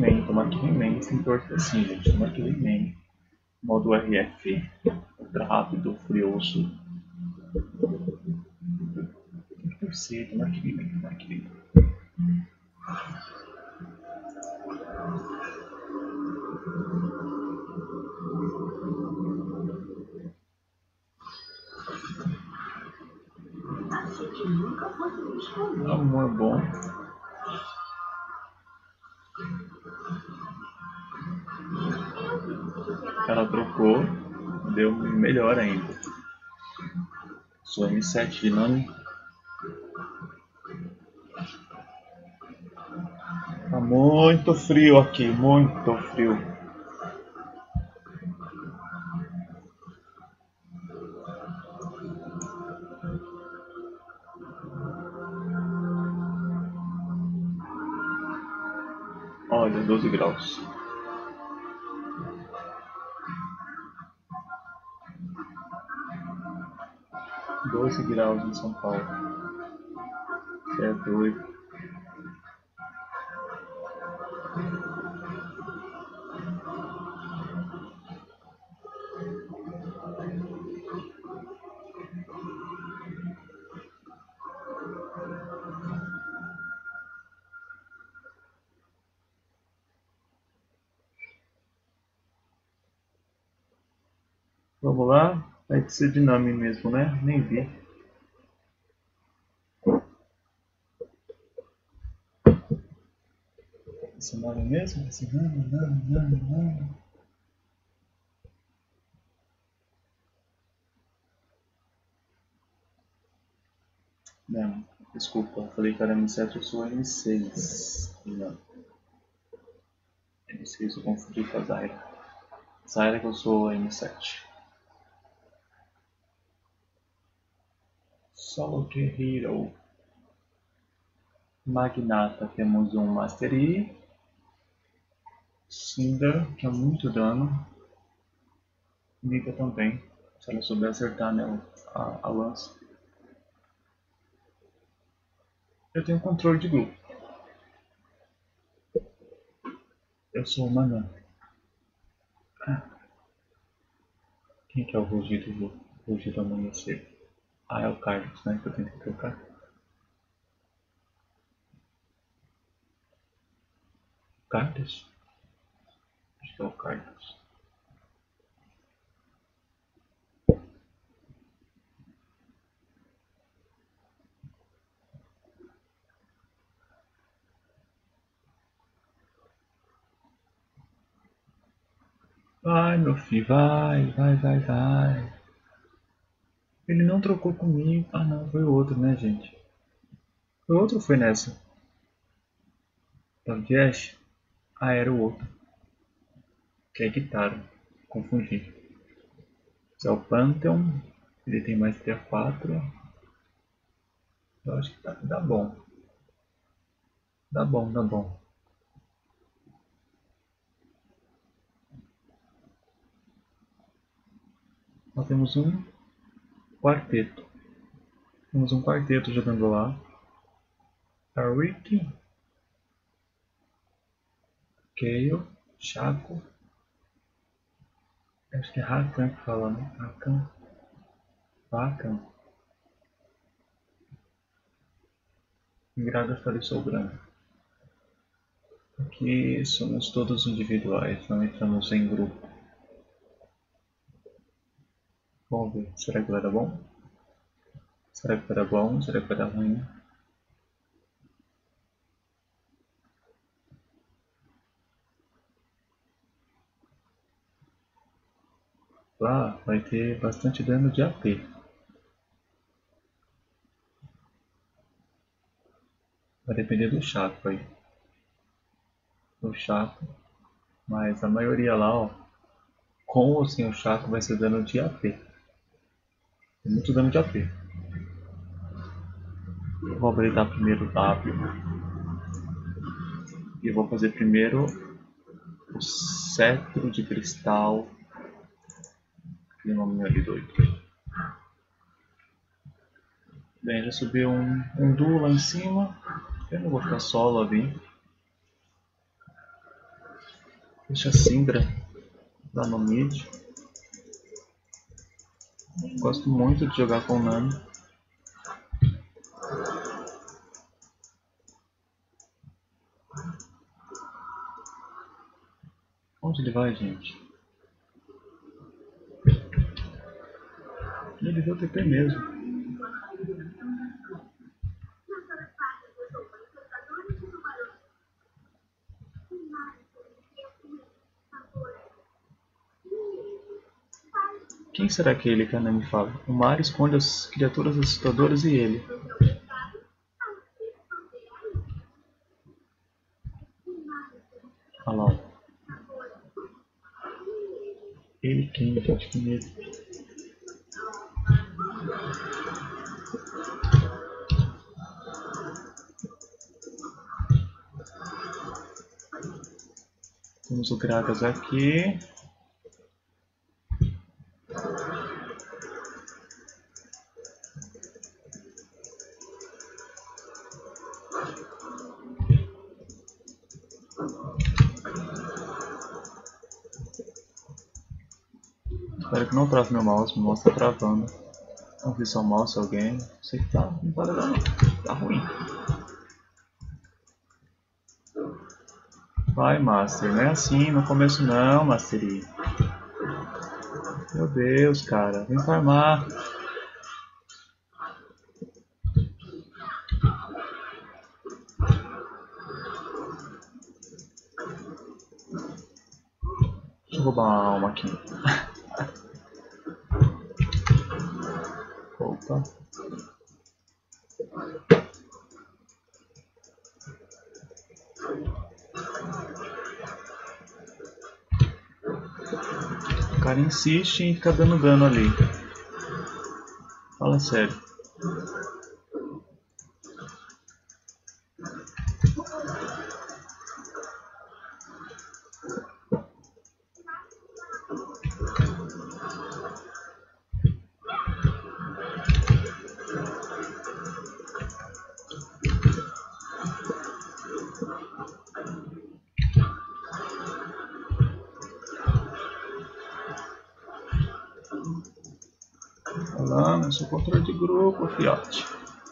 Rayman, tomara que Rayman se importa assim, gente. Tomara que Rayman, modo RF, ultra rápido, furioso. Tem que torcer, tomara que Rayman, tomara que Rayman. Amor bom. Ela trocou, deu melhor ainda. Sou M7 de Nami. Tá muito frio aqui, muito frio. Olha, 12 graus. Doze graus em São Paulo. É doido. Vamos lá? Vai ser dinâmico mesmo, né? Nem vi. Esse nome mesmo? Esse nome. Não, desculpa, falei que era M7, eu sou M6. Não. M6 eu confundi com a Zaira. Zaira que eu sou M7. Solo Hero. Magnata, temos um Master Yi. Cinder, que é muito dano. Nika também, se ela souber acertar, né, a lança. Eu tenho controle de grupo. Eu sou uma Nami. Quem que é o Rugido? Rugido Amanhecer. Ah, é o Carlos, né, que eu tenho que trocar. Carlos? Acho que é o Carlos. Vai, meu filho, vai. Ele não trocou comigo. Ah, não, foi o outro, né, gente? Foi outro ou foi nessa? Da Jazz? Ah, era o outro. Que é guitarra. Confundi. Esse é o Pantheon. Ele tem maestria 4. Eu acho que dá bom. Dá bom. Nós temos um quarteto. Temos um quarteto jogando lá. A Rick, Kayle, Shaco. Acho que é Rakan que fala, né? Rakan. Gragas está ali sobrando. Aqui somos todos individuais, não entramos em grupo. Vamos ver, será que vai dar bom? Será que vai dar bom? Será que vai dar ruim? Lá vai ter bastante dano de AP. Vai depender do Shaco aí. Do Shaco. Mas a maioria lá, ó, com ou sem o Shaco vai ser dano de AP. Tem muito dano de AP. Eu vou habilitar primeiro o W. E eu vou fazer primeiro o cetro de cristal. Aquele nome ali doido. Bem, já subiu um duo lá em cima. Eu não vou ficar solo ali. Deixa a Syndra lá no mid. Gosto muito de jogar com Nami. Onde ele vai, gente? Ele deu TP mesmo. Quem será que é ele que a Nami fala? O mar esconde as criaturas assustadoras e ele. Olha lá. Ele quem, gente? Que medo. Temos o Gragas aqui. Espero que não trave meu mouse tá travando. Vamos ver se é o mouse, alguém. Não sei que tá, não tá legal não. Tá ruim. Vai, Master, não é assim no começo não, Mastery. Meu Deus, cara, vem farmar. Deixa eu roubar uma alma aqui. Opa. O cara insiste em ficar dando dano ali. Fala sério. Falando, eu sou controle de grupo, fiote.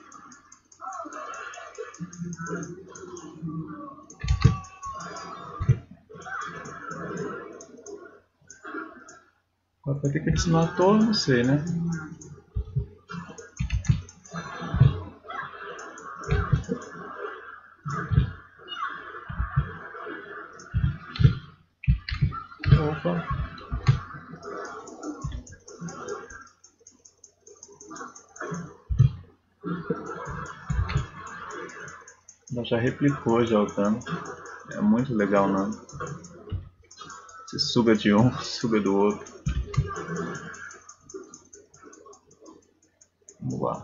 Agora por que ele se matou? Não sei, né? Opa. Ela já replicou já o dano. É muito legal, não? Você suga de um, suga do outro. Vamos lá.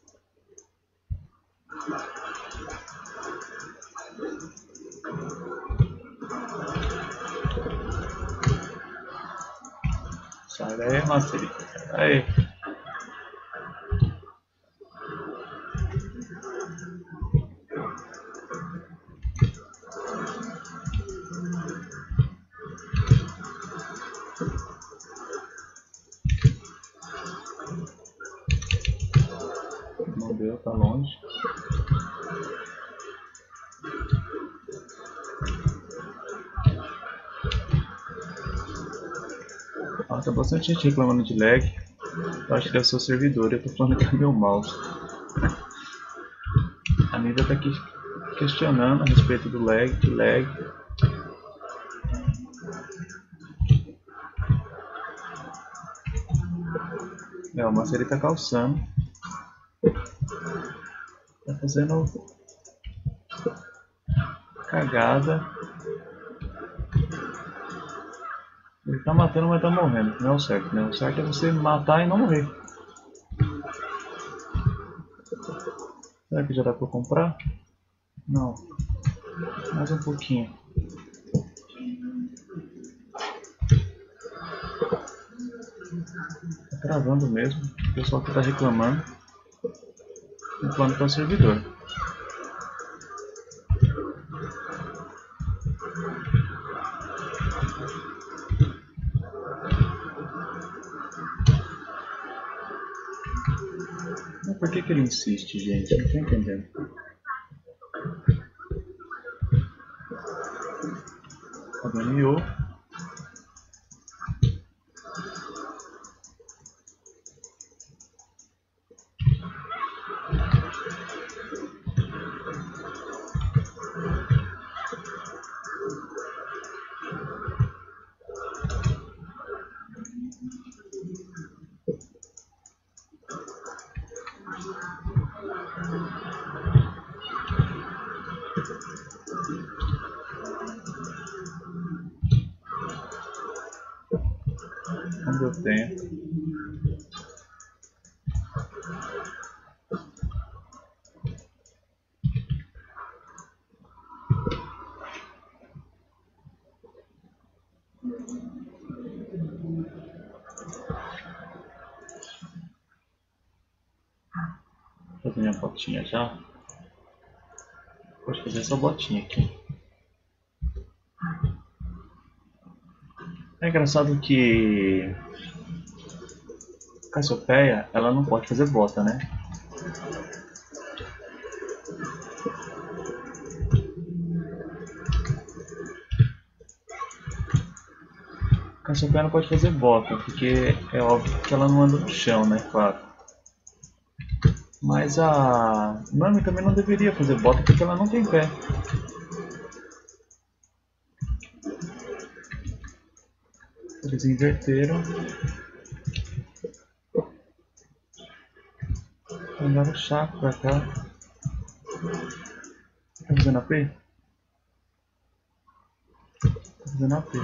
Sai daí, Mastery. Sai daí. Não deu, tá longe. Ah, tá bastante gente reclamando de lag. Eu acho que deve ser o servidor, eu tô falando que é meu mouse. A Nida tá aqui questionando a respeito do lag, que lag. É, o Master tá calçando. Tá fazendo cagada. Ele tá matando, mas tá morrendo. Não é o certo, né? O certo é você matar e não morrer. Será que já dá pra comprar? Não. Mais um pouquinho. Tá travando mesmo. O pessoal que tá reclamando. Reclamando para o servidor. Mas por que ele insiste, gente? Não tô entendendo. Ganhou. Não deu tempo. Vou fazer minha botinha já. Vou fazer essa botinha aqui. É engraçado que Cassiopeia, ela não pode fazer bota, né? Cassiopeia não pode fazer bota, porque é óbvio que ela não anda no chão, né? Claro. Mas a Nami também não deveria fazer bota porque ela não tem pé. Eles inverteram. Mandaram o Chaco pra cá. Tá fazendo AP? Tá fazendo AP.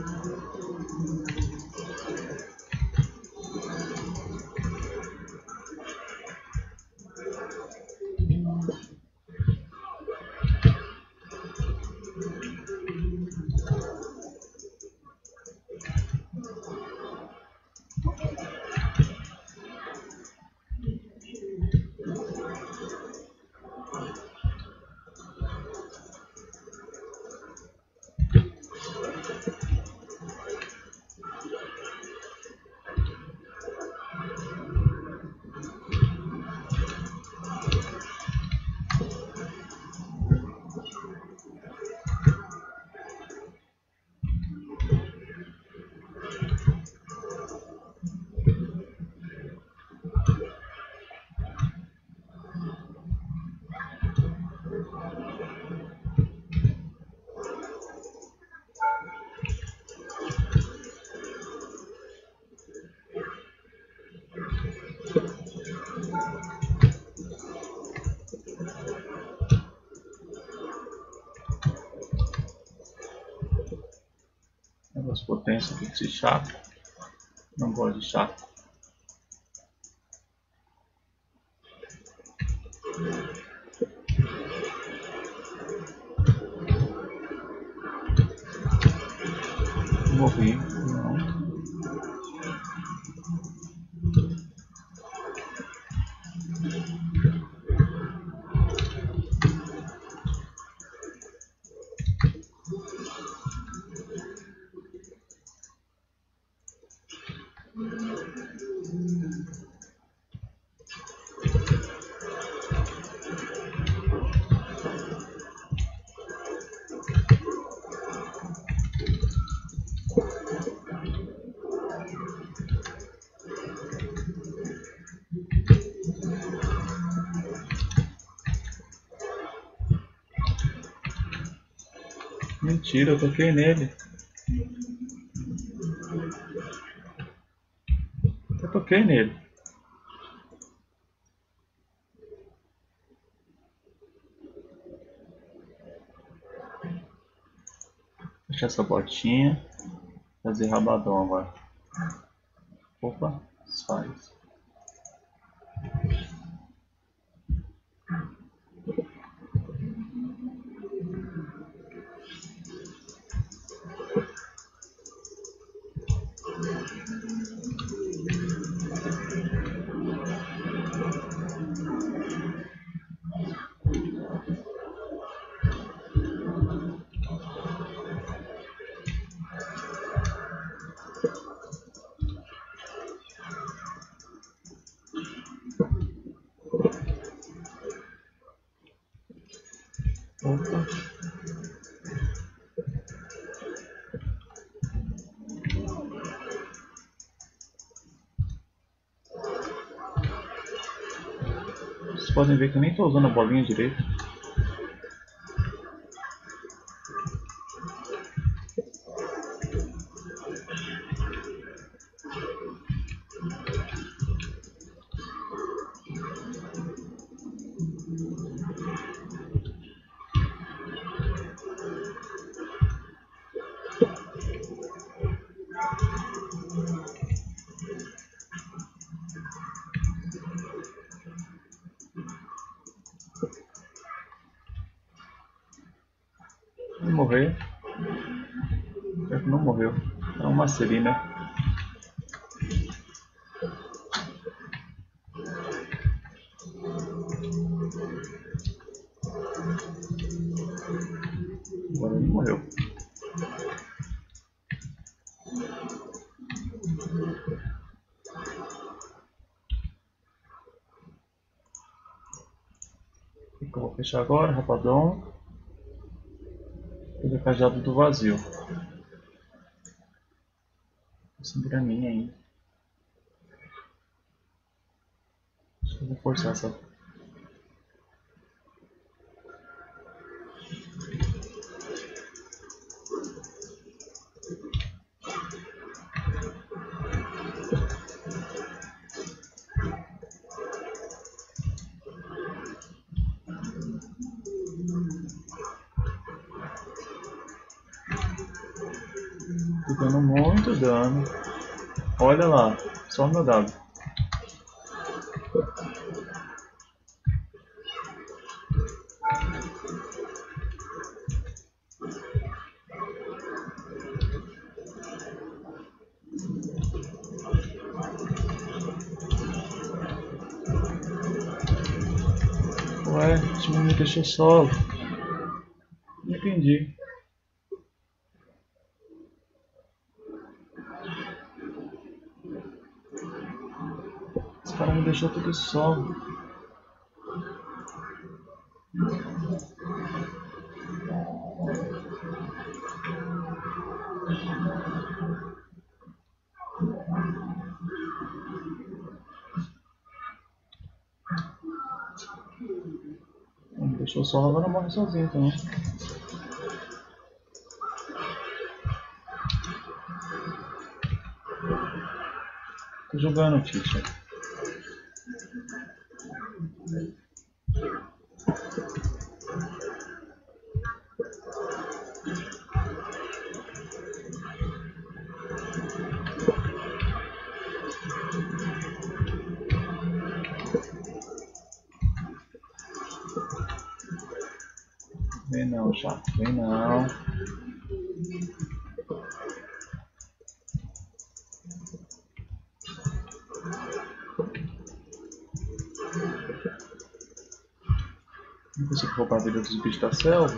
Negócio potência aqui desse Chaco. Não gosto de Chaco. Morri. Não. Mentira, eu toquei nele. Eu toquei nele. Deixa essa botinha. Fazer rabadão agora. Opa, faz. podem ver que eu nem estou usando a bolinha direito. Vai morrer. Pior que não morreu. É uma serina. Agora ele morreu. O que eu vou fechar agora, rapadão? Fazer cajado do vazio. Sem graminha ainda. Acho que eu vou forçar essa. Tô dando muito dano. Olha lá, só o meu dado. Ué, o time me deixou solo. Não entendi. Esse cara me deixou tudo solo. Me deixou solo, agora morre sozinho também. Tô jogando, Tite. Vem não, chato. Vem não. Não consigo roubar a vida dos bichos da selva.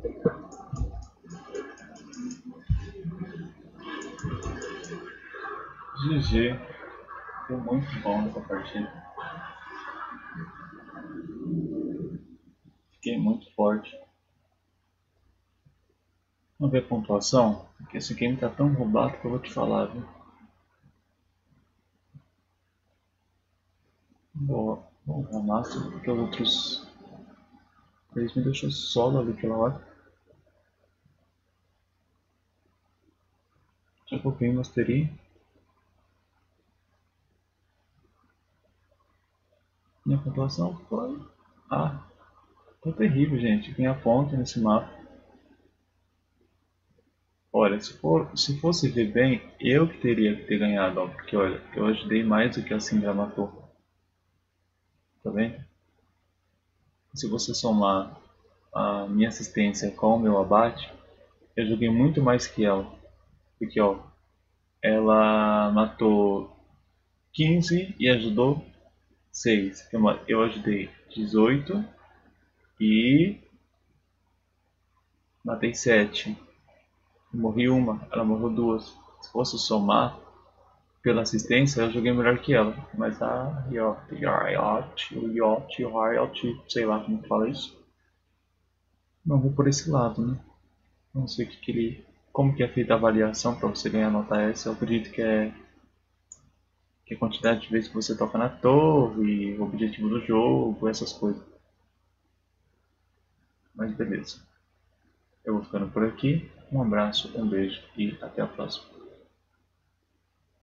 GG. Foi muito bom essa partida. Fiquei muito forte. Vamos ver a pontuação? Porque esse game tá tão roubado que eu vou te falar, viu? Boa. Bom, a massa, porque os outros... Eles me deixou solo ali aquela hora. Já coloquei em Mastery. Minha pontuação foi... Ah, tá terrível, gente. Ganhar ponto nesse mapa. Olha, se fosse ver bem, eu que teria que ter ganhado, ó, porque olha, eu ajudei mais do que a Syndra matou. Tá vendo? Se você somar a minha assistência com o meu abate, eu joguei muito mais que ela. Porque ó, ela matou 15 e ajudou 6. Eu ajudei 18 e matei 7. Morri uma, ela morreu duas. Se fosse somar pela assistência, eu joguei melhor que ela. Mas a Riot, sei lá como fala isso. Não vou por esse lado, né? Não sei o que ele. Como que é feita a avaliação para você ganhar nota S. Eu acredito que é a quantidade de vezes que você toca na torre, o objetivo do jogo, essas coisas. Mas beleza. Eu vou ficando por aqui. Um abraço, um beijo e até a próxima.